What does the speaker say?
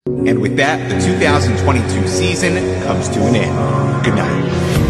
And with that, the 2022 season comes to an end. Good night.